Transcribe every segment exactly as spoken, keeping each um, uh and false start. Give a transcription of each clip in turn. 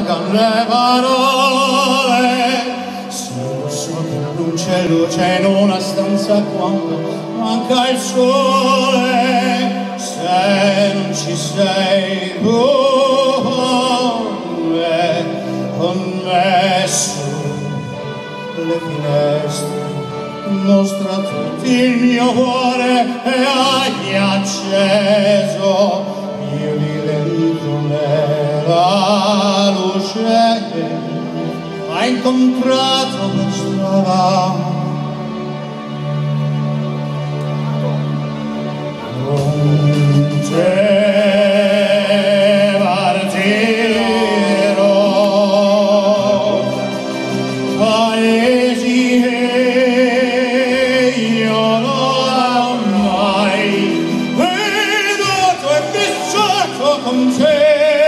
mancano le parole, se lo so che non c'è luce in una stanza quando manca il sole, se non ci sei tu con me, con me su le finestre, mostra tutti il mio cuore e hai acceso, io divento nella luce che hai incontrato per strada. Con te partirò, paesi che io non ho mai veduto e vissuto con te.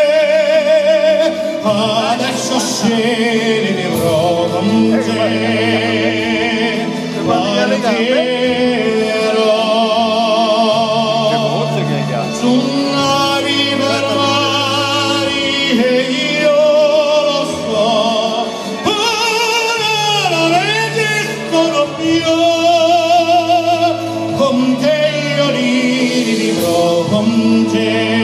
Adesso sì li vivrò con te, partirò su navi per mari e io lo so, ora non esistono più, con te io li vivrò con te.